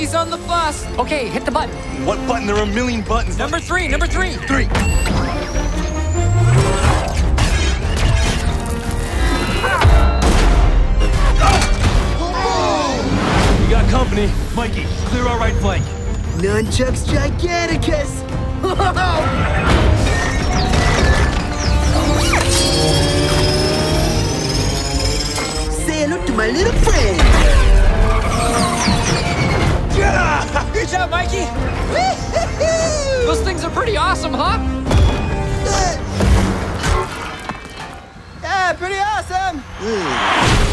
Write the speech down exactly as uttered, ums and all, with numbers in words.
He's on the bus. Okay, hit the button. What button? There are a million buttons. Number three, number three. Three. We got company. Mikey, clear our right flank. Nunchucks Giganticus! Say hello to my little friend! Good job, Mikey. Those things are pretty awesome, huh? Yeah, pretty awesome!